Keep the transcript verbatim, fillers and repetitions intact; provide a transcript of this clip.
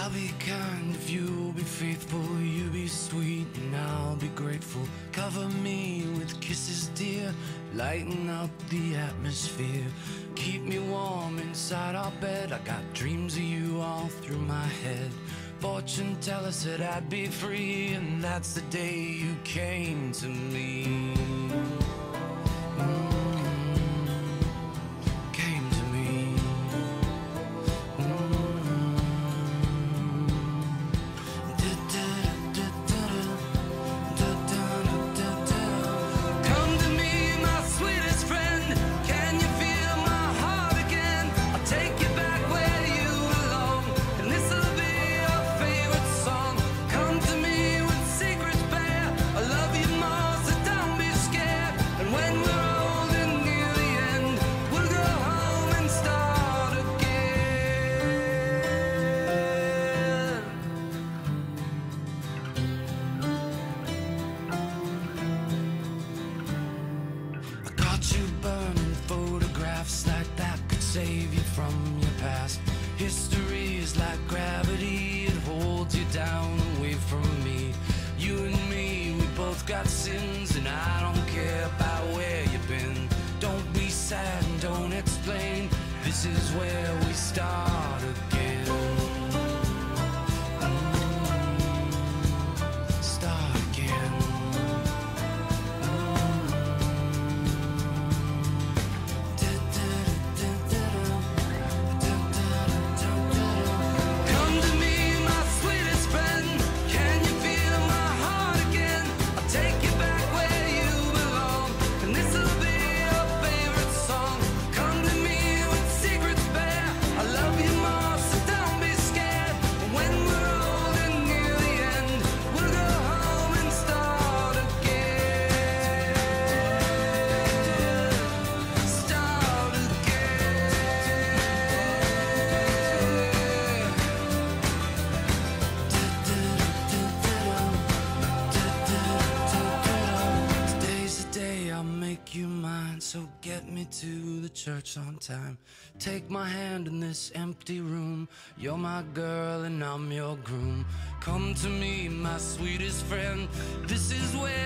I'll be kind if you'll be faithful. You be sweet and I'll be grateful. Cover me with kisses, dear, lighten up the atmosphere. Keep me warm inside our bed. I got dreams of you all through my head. Fortune teller said I'd be free, and that's the day you came to me. Mm. Like that could save you from your past. History is like gravity, it holds you down away from me. You and me, we both got sins, and I don't care about where you've been. Don't be sad and don't explain, this is where we start again. Mm, start again. You mine, so get me to the church on time. Take my hand in this empty room. You're my girl and I'm your groom. Come to me, my sweetest friend. This is where